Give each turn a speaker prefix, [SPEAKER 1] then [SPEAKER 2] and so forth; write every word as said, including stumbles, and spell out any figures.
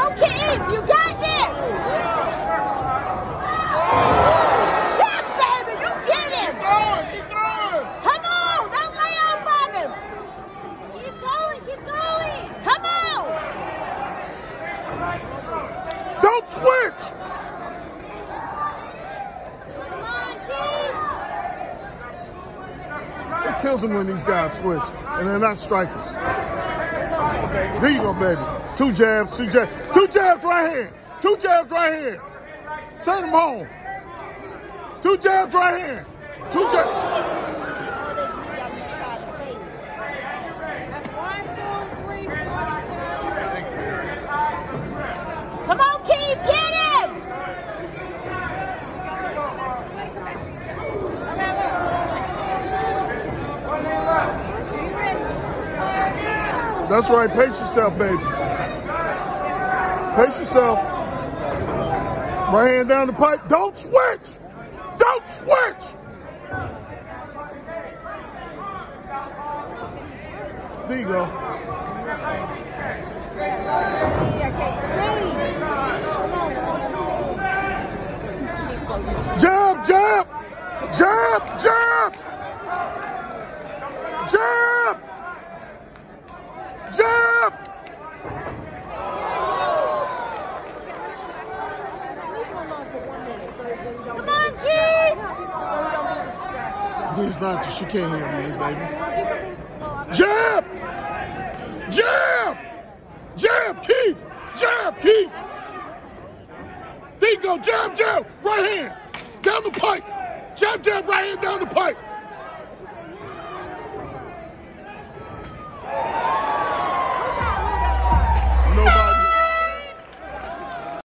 [SPEAKER 1] on, Keith. You got this. Yes, baby. You get him.
[SPEAKER 2] Keep going. Keep going.
[SPEAKER 1] Come on. Don't lay off of him.
[SPEAKER 3] Keep going. Keep going.
[SPEAKER 1] Come on.
[SPEAKER 2] Don't switch.
[SPEAKER 3] Come on, Keith.
[SPEAKER 2] It kills them when these guys switch, and they're not strikers. There you go, baby. Two jabs, two jabs, two jabs right hand, two jabs right hand. Send them home. Two jabs right hand, two jabs.
[SPEAKER 1] That's one, two, three, four, six. Come on, Keith, get him.
[SPEAKER 2] That's right. Pace yourself, baby. Pace yourself. Right hand down the pipe. Don't switch. Don't switch. There you go. Jab, jab, jab, jab, jab. Jab!
[SPEAKER 3] Come on, Keith.
[SPEAKER 2] He's not, she can't hear me, baby. Jab! Jab! Jab, Keith! Jab, Keith! There you go, jab, jab, right hand, down the pipe. Jab, jab, right hand, down the pipe.